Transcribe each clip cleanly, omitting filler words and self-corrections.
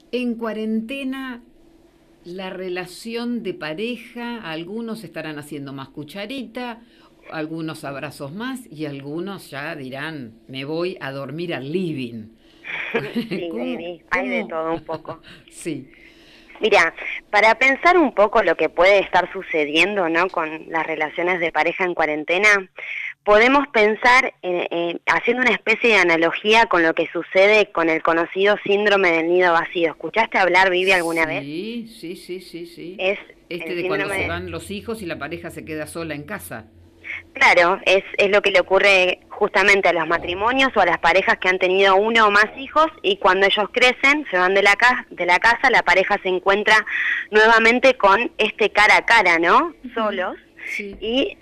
En cuarentena, la relación de pareja, algunos estarán haciendo más cucharita, algunos abrazos más y algunos ya dirán, me voy a dormir al living. Sí, ¿Cómo? baby, hay de ¿Cómo? todo un poco. Sí, Mira, para pensar un poco lo que puede estar sucediendo, ¿no? Con las relaciones de pareja en cuarentena, podemos pensar haciendo una especie de analogía con lo que sucede con el conocido síndrome del nido vacío. ¿Escuchaste hablar, Vivi, alguna vez? sí, sí, sí, sí, sí. Es Este el de cuando se síndrome. van los hijos y la pareja se queda sola en casa. Claro, es lo que le ocurre justamente a los matrimonios o a las parejas que han tenido uno o más hijos, y cuando ellos crecen, se van de la casa, la pareja se encuentra nuevamente con este cara a cara, ¿no? Ujú. Solos. Sí. Y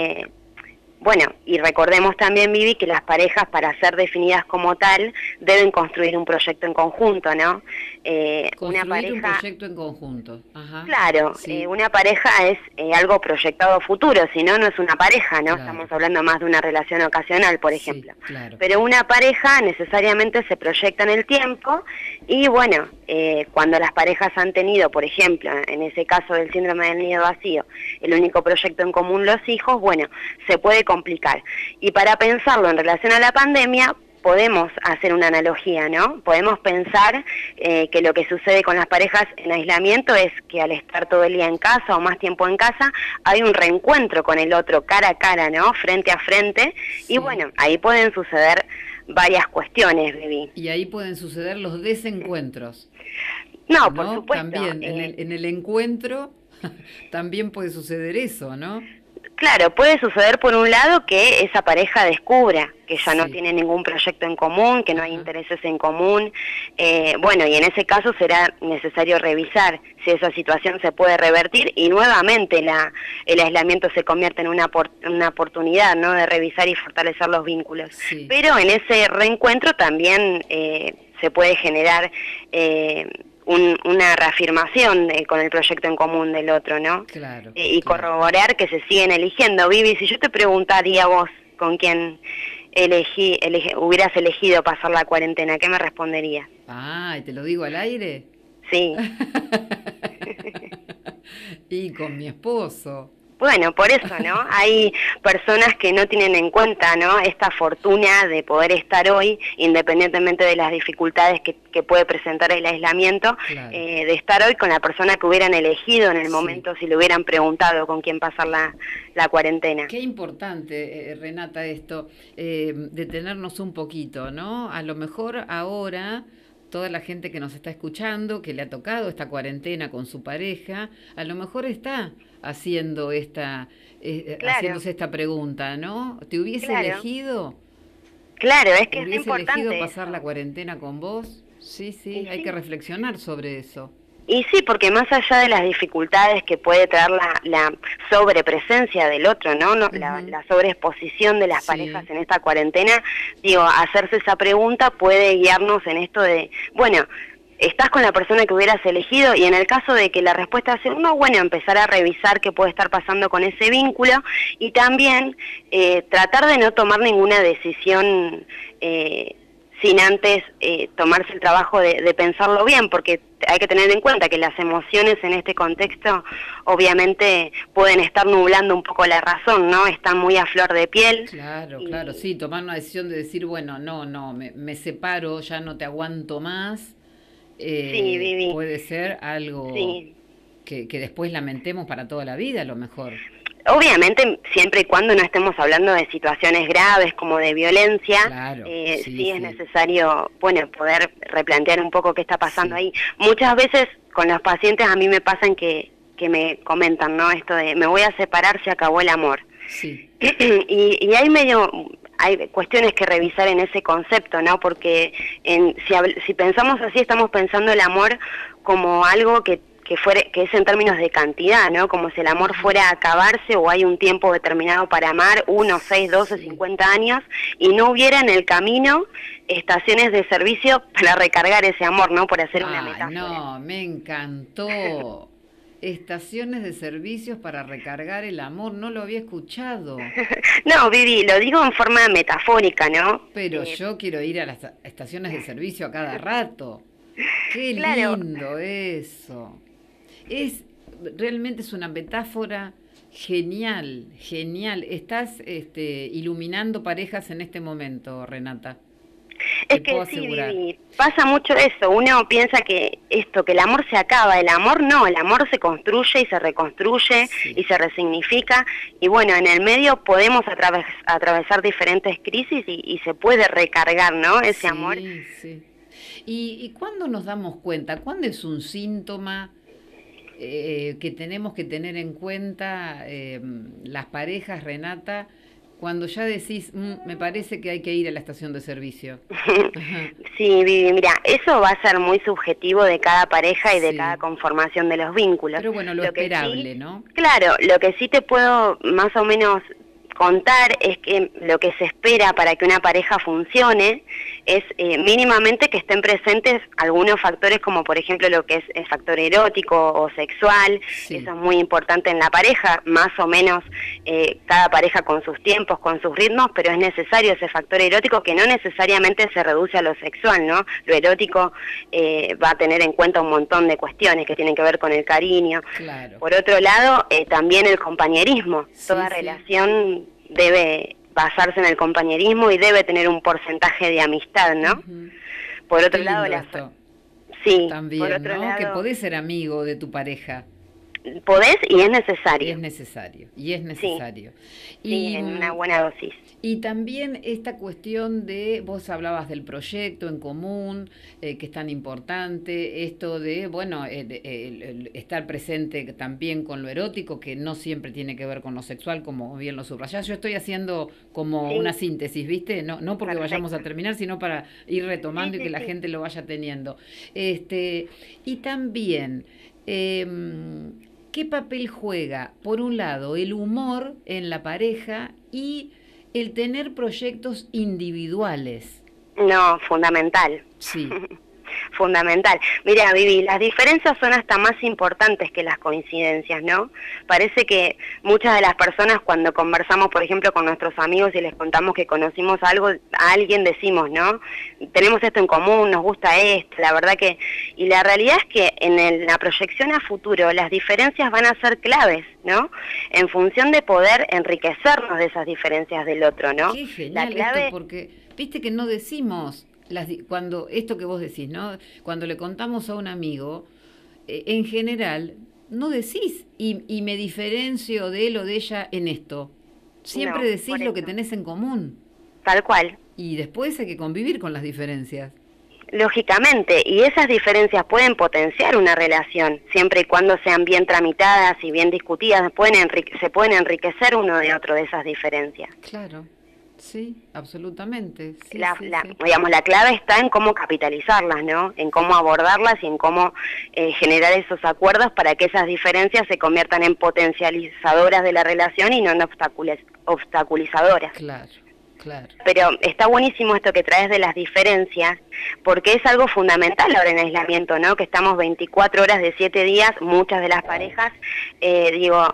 bueno, y recordemos también, Vivi, que las parejas, para ser definidas como tal, deben construir un proyecto en conjunto, ¿no? Una Construir un pareja. proyecto en conjunto. Ajá. Claro, Sí, una pareja es algo proyectado a futuro, si no, no es una pareja, ¿no? claro. Estamos hablando más de una relación ocasional, por Sí, ejemplo. claro. Pero una pareja necesariamente se proyecta en el tiempo y bueno, cuando las parejas han tenido, por ejemplo, en ese caso del síndrome del nido vacío, el único proyecto en común los hijos, bueno, se puede complicar. Y para pensarlo en relación a la pandemia, podemos hacer una analogía, ¿no? Podemos pensar que lo que sucede con las parejas en aislamiento es que al estar todo el día en casa o más tiempo en casa, hay un reencuentro con el otro cara a cara, ¿no? Frente a frente, y Sí. bueno, ahí pueden suceder varias cuestiones, Vivi. Y ahí pueden suceder los desencuentros, No, por ¿no? supuesto. También en el encuentro también puede suceder eso, ¿no? Claro, puede suceder por un lado que esa pareja descubra que ya no Sí. tiene ningún proyecto en común, que no hay Ajá. intereses en común. Bueno, y en ese caso será necesario revisar si esa situación se puede revertir y nuevamente el aislamiento se convierte en una oportunidad, ¿no? De revisar y fortalecer los vínculos. Sí. Pero en ese reencuentro también se puede generar una reafirmación con el proyecto en común del otro, ¿no? Claro, Y claro. corroborar que se siguen eligiendo. Vivi, si yo te preguntaría vos con quién hubieras elegido pasar la cuarentena, ¿qué me responderías? Ah, ¿y te lo digo al aire? Sí. Y con mi esposo. Bueno, por eso, ¿no? Hay personas que no tienen en cuenta, ¿no? Esta fortuna de poder estar hoy, independientemente de las dificultades que puede presentar el aislamiento, Claro. de estar hoy con la persona que hubieran elegido en el Sí. momento si le hubieran preguntado con quién pasar la cuarentena. Qué importante, Renata, esto, detenernos un poquito, ¿no? A lo mejor ahora toda la gente que nos está escuchando, que le ha tocado esta cuarentena con su pareja, a lo mejor está Claro, haciéndose esta pregunta, ¿no? ¿Te hubiese claro, elegido? claro, es que es ¿Hubiese elegido importante pasar la eso. cuarentena con vos? Sí, sí, Y hay que sí, reflexionar sobre eso. y sí, porque más allá de las dificultades que puede traer la sobrepresencia del otro, ¿no? Ujú. La sobreexposición de las parejas Sí, en esta cuarentena, digo, hacerse esa pregunta puede guiarnos en esto de, bueno, estás con la persona que hubieras elegido y en el caso de que la respuesta sea no, bueno, empezar a revisar qué puede estar pasando con ese vínculo y también tratar de no tomar ninguna decisión sin antes tomarse el trabajo de pensarlo bien, porque hay que tener en cuenta que las emociones en este contexto obviamente pueden estar nublando un poco la razón, ¿no? Están muy a flor de piel claro, claro, y sí, tomar una decisión de decir, bueno, no, no, me separo, ya no te aguanto más, sí, Vivi, puede ser algo sí. que después lamentemos para toda la vida, a lo mejor. Obviamente, siempre y cuando no estemos hablando de situaciones graves como de violencia, Claro, sí, sí es sí, necesario, bueno, poder replantear un poco qué está pasando sí, ahí. Muchas veces con los pacientes a mí me pasan que me comentan, ¿no? Esto de, me voy a separar, se acabó el amor. sí, Y hay hay cuestiones que revisar en ese concepto, ¿no? Porque si pensamos así, estamos pensando el amor como algo que es en términos de cantidad, ¿no? Como si el amor ujú, fuera a acabarse o hay un tiempo determinado para amar, 1, 6, 12, sí. 50 años, y no hubiera en el camino estaciones de servicio para recargar ese amor, ¿no? Por hacer una Ay, metáfora. no, me encantó. Estaciones de servicios para recargar el amor, no lo había escuchado. No, Vivi, lo digo en forma metafórica, ¿no? Pero yo quiero ir a las estaciones de servicio a cada rato. Qué Claro. lindo eso. Es, realmente es una metáfora genial, genial. Estás iluminando parejas en este momento, Renata. Es Te que puedo sí, asegurar. Vivi, pasa mucho eso. Uno piensa que esto, que el amor se acaba. El amor no, el amor se construye y se reconstruye Sí, y se resignifica. Y bueno, en el medio podemos atravesar diferentes crisis y se puede recargar, ¿no? Ese amor. sí, sí. ¿Y cuándo nos damos cuenta? ¿Cuándo es un síntoma que tenemos que tener en cuenta las parejas, Renata, cuando ya decís, me parece que hay que ir a la estación de servicio"? Ajá, Sí, Vivi, mira, eso va a ser muy subjetivo de cada pareja y de cada sí. conformación de los vínculos. Pero bueno, lo Lo que sí, esperable, ¿no? claro, lo que sí te puedo más o menos contar es que lo que se espera para que una pareja funcione es mínimamente que estén presentes algunos factores como por ejemplo lo que es el factor erótico o sexual. Eso Sí, es muy importante en la pareja, más o menos cada pareja con sus tiempos, con sus ritmos, pero es necesario ese factor erótico que no necesariamente se reduce a lo sexual, ¿no? Lo erótico va a tener en cuenta un montón de cuestiones que tienen que ver con el cariño. claro. Por otro lado, también el compañerismo. Sí, Toda sí. relación debe basarse en el compañerismo y debe tener un porcentaje de amistad, ¿no? Ujú. Por Qué otro lado, lindo esto sí, por también, otro ¿no? Que lado, podés ser amigo de tu pareja. podés y es Es necesario, necesario, y es sí, necesario. sí, Y, en una buena dosis. y también esta cuestión de, vos hablabas del proyecto en común, que es tan importante, esto de, bueno, estar presente también con lo erótico, que no siempre tiene que ver con lo sexual, como bien lo subrayás. Yo estoy haciendo como una Sí, síntesis, ¿viste? No, no porque vayamos a perfecto. terminar, sino para ir Sí, retomando y que sí, la sí. gente lo vaya teniendo. Y también... ¿qué papel juega, por un lado, el humor en la pareja y el tener proyectos individuales? No, fundamental. Sí, Fundamental. Mira, Vivi, las diferencias son hasta más importantes que las coincidencias, ¿no? Parece que muchas de las personas cuando conversamos, por ejemplo, con nuestros amigos y les contamos que conocimos algo, a alguien decimos, ¿no? Tenemos esto en común, nos gusta esto, la verdad que... Y la realidad es que en la proyección a futuro las diferencias van a ser claves, ¿no? En función de poder enriquecernos de esas diferencias del otro, ¿no? qué La genial esto, clave... porque viste que no decimos, cuando esto que vos decís, ¿no? Cuando le contamos a un amigo, en general, no decís, y me diferencio de él o de ella en esto. Siempre No, decís por lo que eso. tenés en común. Tal cual. Y después hay que convivir con las diferencias. Lógicamente, y esas diferencias pueden potenciar una relación, siempre y cuando sean bien tramitadas y bien discutidas, se pueden enriquecer uno de otro de esas diferencias. Claro, sí, absolutamente, sí, sí, sí. Digamos, la clave está en cómo capitalizarlas, ¿no? En cómo abordarlas y en cómo generar esos acuerdos para que esas diferencias se conviertan en potencializadoras de la relación y no en obstaculizadoras. Claro, claro. Pero está buenísimo esto que traes de las diferencias, porque es algo fundamental ahora en el aislamiento, ¿no? Que estamos 24 horas de 7 días, muchas de las parejas, digo,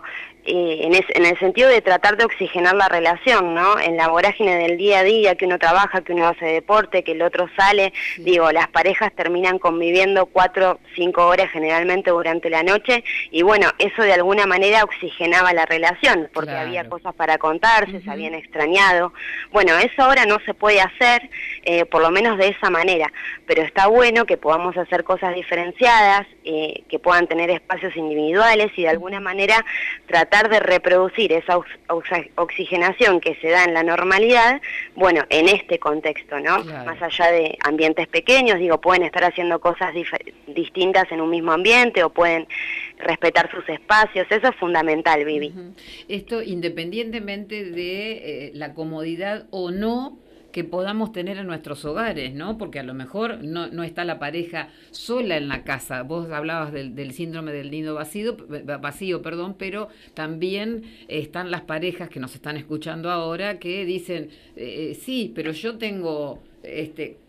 en el sentido de tratar de oxigenar la relación, ¿no? En la vorágine del día a día, que uno trabaja, que uno hace deporte, que el otro sale, Sí. digo, las parejas terminan conviviendo 4, 5 horas generalmente durante la noche, y bueno, eso de alguna manera oxigenaba la relación, porque había Claro. cosas para contarse, se Ujú. habían extrañado. Bueno, eso ahora no se puede hacer, por lo menos de esa manera, pero está bueno que podamos hacer cosas diferenciadas, que puedan tener espacios individuales y de alguna manera tratar de reproducir esa oxigenación que se da en la normalidad, bueno, en este contexto, ¿no? Claro. Más allá de ambientes pequeños, digo, pueden estar haciendo cosas distintas en un mismo ambiente o pueden respetar sus espacios, eso es fundamental, Vivi. Ujú. Esto independientemente de la comodidad o no que podamos tener en nuestros hogares, ¿no? Porque a lo mejor no está la pareja sola en la casa. Vos hablabas del síndrome del nido vacío, perdón, pero también están las parejas que nos están escuchando ahora que dicen, sí, pero yo tengo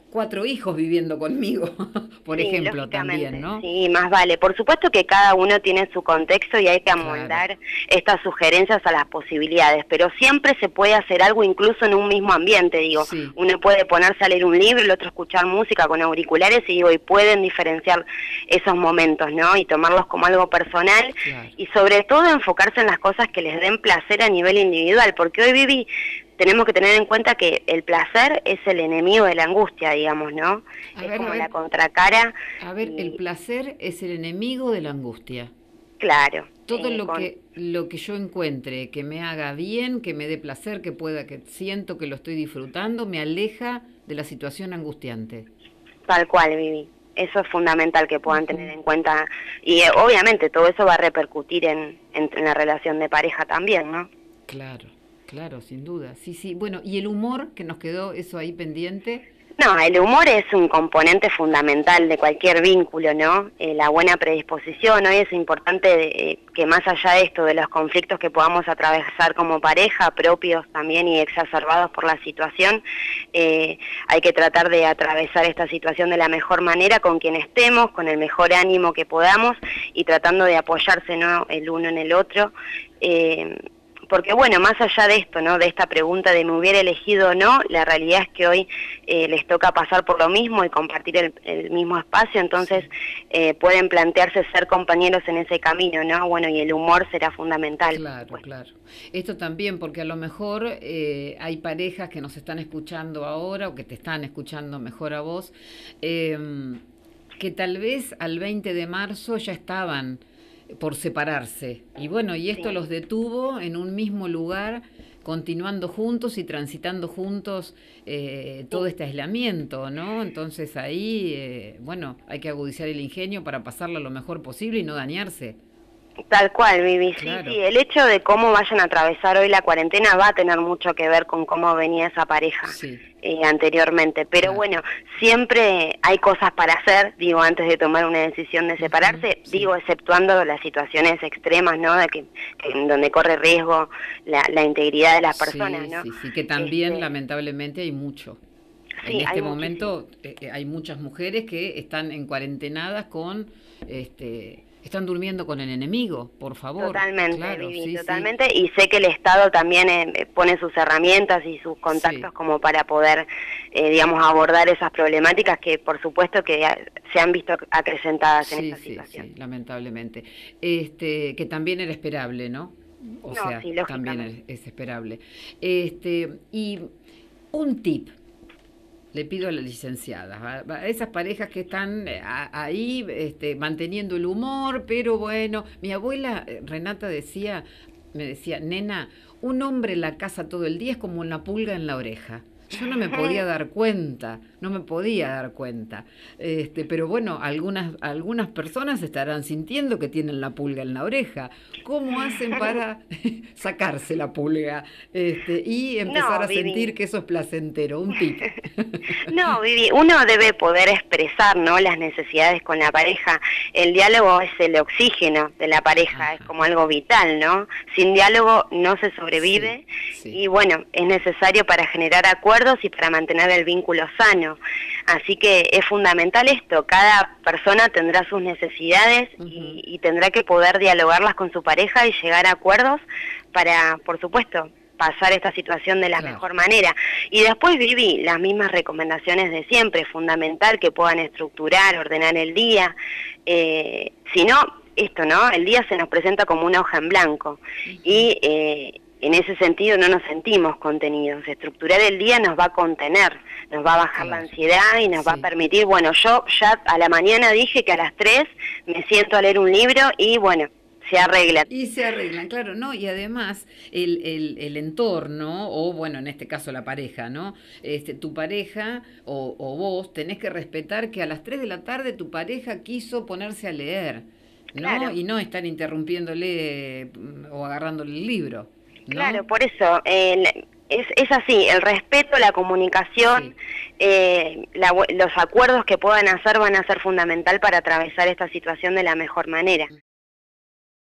4 hijos viviendo conmigo, por Sí, ejemplo, lógicamente, también, ¿no? sí, más vale. Por supuesto que cada uno tiene su contexto y hay que Claro, amoldar estas sugerencias a las posibilidades, pero siempre se puede hacer algo incluso en un mismo ambiente, digo. sí, Uno puede ponerse a leer un libro, el otro escuchar música con auriculares y digo, y pueden diferenciar esos momentos, ¿no? Y tomarlos como algo personal claro. y sobre todo enfocarse en las cosas que les den placer a nivel individual, porque hoy Vivi tenemos que tener en cuenta que el placer es el enemigo de la angustia, digamos, ¿no? A Es ver, a como la ver, contracara a ver, el y placer es el enemigo de la angustia. claro, Todo con lo que yo encuentre que me haga bien, que me dé placer, que pueda, que siento que lo estoy disfrutando, me aleja de la situación angustiante. tal cual, Vivi. Eso es fundamental que puedan tener Ujú. en cuenta y obviamente todo eso va a repercutir en la relación de pareja también, ¿no? Claro, claro, sin duda. Sí, sí. Bueno, y el humor, que nos quedó eso ahí pendiente. No, el humor es un componente fundamental de cualquier vínculo, ¿no? La buena predisposición, hoy es importante que más allá de esto, de los conflictos que podamos atravesar como pareja, propios también y exacerbados por la situación, hay que tratar de atravesar esta situación de la mejor manera con quien estemos, con el mejor ánimo que podamos y tratando de apoyarse, ¿no? El uno en el otro. Porque bueno, más allá de esto, ¿no? De esta pregunta de me hubiera elegido o no, la realidad es que hoy les toca pasar por lo mismo y compartir el mismo espacio, entonces Sí. pueden plantearse ser compañeros en ese camino, ¿no? Bueno, y el humor será fundamental, por Claro, supuesto. claro. Esto también porque a lo mejor hay parejas que nos están escuchando ahora o que te están escuchando mejor a vos, que tal vez al 20 de marzo ya estaban por separarse. Y bueno, y esto Sí. los detuvo en un mismo lugar, continuando juntos y transitando juntos todo Sí. este aislamiento, ¿no? Entonces ahí, bueno, hay que agudizar el ingenio para pasarlo lo mejor posible y no dañarse. Tal cual, Vivi. Sí, Claro, sí, el hecho de cómo vayan a atravesar hoy la cuarentena va a tener mucho que ver con cómo venía esa pareja sí, anteriormente. Pero claro. bueno, siempre hay cosas para hacer, digo, antes de tomar una decisión de Ujú, separarse, sí. digo, exceptuando las situaciones extremas, ¿no? De que en donde corre riesgo la integridad de las personas, Sí, ¿no? sí, sí, que también Este, lamentablemente hay mucho. En sí, hay este muchísimo. momento hay muchas mujeres que están en cuarentenadas están durmiendo con el enemigo, por favor. Totalmente, Claro, Vivi, sí, sí, totalmente. Y sé que el Estado también pone sus herramientas y sus sí, contactos como para poder, digamos, abordar esas problemáticas que por supuesto que se han visto acrecentadas en sí, esta sí, situación. sí, lamentablemente. Que también era esperable, ¿no? O No, sea, sí, también lógicamente. es esperable. Y un tip. Le pido a la licenciada, a esas parejas que están ahí manteniendo el humor, pero bueno, mi abuela Renata me decía, nena, un hombre en la casa todo el día es como una pulga en la oreja. Yo no me podía dar cuenta, no me podía dar cuenta. Pero bueno, algunas personas estarán sintiendo que tienen la pulga en la oreja. ¿Cómo hacen para sacarse la pulga y empezar No, a sentir Vivi. que eso es placentero? Un tip. No, Vivi, uno debe poder expresar, ¿no?, las necesidades con la pareja. El diálogo es el oxígeno de la pareja, es Ajá, como algo vital, ¿no? Sin diálogo no se sí, sobrevive sí, y bueno, es necesario para generar acuerdos y para mantener el vínculo sano. Así que es fundamental esto, cada persona tendrá sus necesidades ujú, y tendrá que poder dialogarlas con su pareja y llegar a acuerdos para, por supuesto, pasar esta situación de la claro, mejor manera. Y después viví las mismas recomendaciones de siempre, fundamental que puedan estructurar, ordenar el día, si no, esto, ¿no? El día se nos presenta como una hoja en blanco ujú, y en ese sentido no nos sentimos contenidos. Estructurar el día nos va a contener, nos va a bajar la claro, ansiedad y nos va a sí. permitir, bueno, yo ya a la mañana dije que a las 3 me siento a leer un libro y bueno, se arregla. Y se arreglan, claro, ¿no? Y además el entorno, o bueno, en este caso la pareja, ¿no? Tu pareja o vos tenés que respetar que a las 3 de la tarde tu pareja quiso ponerse a leer, ¿no? Claro. Y no estar interrumpiéndole o agarrándole el libro, Claro, ¿no? por eso es así, el respeto, la comunicación, Sí. los acuerdos que puedan hacer van a ser fundamental para atravesar esta situación de la mejor manera.